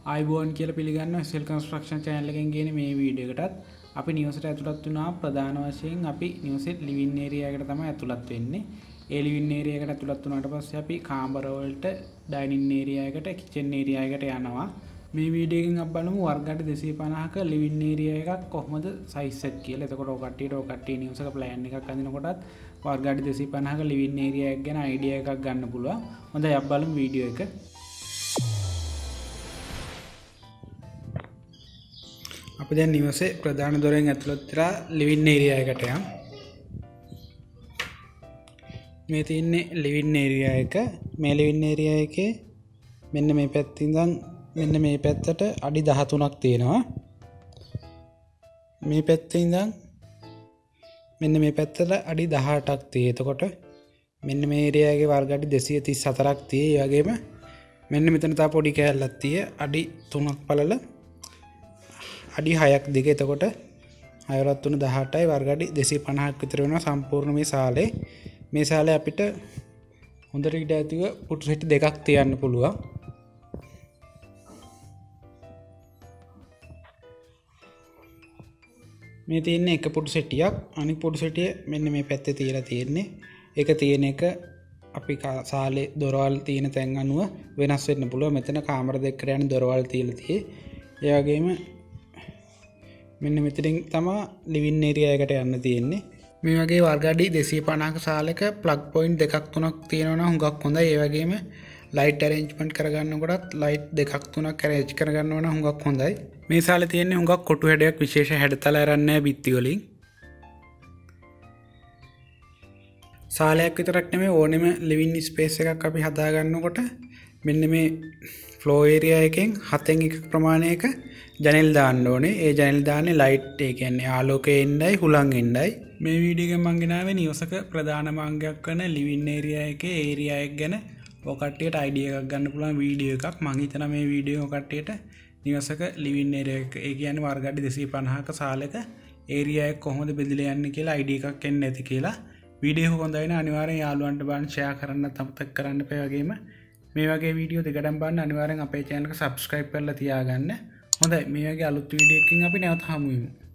ආයිබෝන් කියලා පිළිගන්නවා slconstruction channel එකෙන් ගේන මේ වීඩියෝ එකටත් අපි නිවසට ඇතුළත් වුණා ප්‍රධාන වශයෙන් අපි නිවසේ living area එකට තමයි ඇතුළත් වෙන්නේ. ඒ living area එකට ඇතුළත් වුණාට පස්සේ අපි කාමර වලට dining area එකට kitchen area එකට යනවා. මේ වීඩියෝ එකෙන් අපි බලමු වර්ග අඩි 250ක living area එකක් කොහොමද size එක කියලා. එතකොට ඔය කට්ටියට නිවස එක plan එකක් අඳිනකොටත් වර්ග අඩි 250ක living area එක ගැන idea එකක් ගන්න පුළුවන්. හොඳයි අපි බලමු වීඩියෝ එක. අපි දැන් නිවසේ ප්‍රධාන දොරෙන් ඇතුළත් වෙලා living area එකට යමු. මේ තියෙන්නේ living area එක. මේ living area එකේ මෙන්න මේ පැත්තේ ඉඳන් මෙන්න මේ පැත්තට අඩි 13ක් තියෙනවා. මේ පැත්තේ ඉඳන් මෙන්න මේ පැත්තට අඩි 18ක් තියෙයි. එතකොට මෙන්න මේ area එකේ වර්ග අඩි 234ක් තියෙයි. ඒ වගේම මෙන්න මෙතන තව පොඩි කෑල්ලක් තියෙයි. අඩි 3ක් පළල අඩි 6ක් දිග. එතකොට 6 + 3 18යි වර්ග අඩි 250ක් විතර වෙනවා සම්පූර්ණ මේ ශාලේ. මේ ශාලේ අපිට හොඳට ඉඩ ඇතිව පුටු සෙට් දෙකක් තියන්න පුළුවන්. මේ තියෙන්නේ එක පුටු සෙටියක්. අනිත් පුටු සෙටිය මෙන්න මේ පැත්තේ තියලා තියෙන්නේ. ඒක තියෙන එක අපි ශාලේ දොරවල් තියෙන තැන් අනුව වෙනස් වෙන්න පුළුවන්. මෙතන කාමර දෙකකට යන දොරවල් තියලා තියෙයි. ඒ වගේම මෙන්න මෙතනින් තමයි living area එකට යන්න තියෙන්නේ. මේ වගේ වර්ග අඩි 250ක ශාලයක plug point දෙකක් තුනක් තියෙනවා නම් හුඟක් හොඳයි. ඒ වගේම light arrangement කරගන්නකොටත් light දෙකක් තුනක් arrange කරගන්නවා නම් හුඟක් හොඳයි. මේ ශාලේ තියෙන්නේ හුඟක් කොටු හැඩයක් විශේෂ හැඩතල අරන් නැහැ බිත්ති වලින්. ශාලයක් විතරක් නෙමෙයි ඕනෙම living space එකක් අපි හදා ගන්නකොට මෙන්න මේ floor area එකෙන් 7න් 1 ප්‍රමාණයක ජනෙල් දාන්න ඕනේ. ඒ ජනෙල් දාන්නේ ලයිට් ඒ කියන්නේ ආලෝකය එන්නයි හුලං එන්නයි. මේ වීඩියෝ එකෙන් මම ගෙනාවේ නිවසක ප්‍රධාන මාර්ගයක් කරන living area එකේ area එක ගැන ඔය කට්ටියට idea එකක් ගන්න පුළුවන් වීඩියෝ එකක්. මම හිතනවා මේ වීඩියෝ ඔය කට්ටියට නිවසක living area එක ඒ කියන්නේ වර්ග අඩි 250ක ශාලයක area එක කොහොමද බෙදලා යන්නේ කියලා idea එකක් එන්න ඇති කියලා. වීඩියෝ එක හොඳයි නම් අනිවාර්යෙන් යාළුවන්ට බලන්න share කරන්න අමතක කරන්න එපා. වගේම මේ වගේ වීඩියෝ දෙකටම බලන්න අනිවාර්යෙන් අපේ channel එක subscribe කරලා තියාගන්න. හොඳයි මේ වගේ අලුත් වීඩියෝ එකකින් අපි නැවත හමු වෙමු.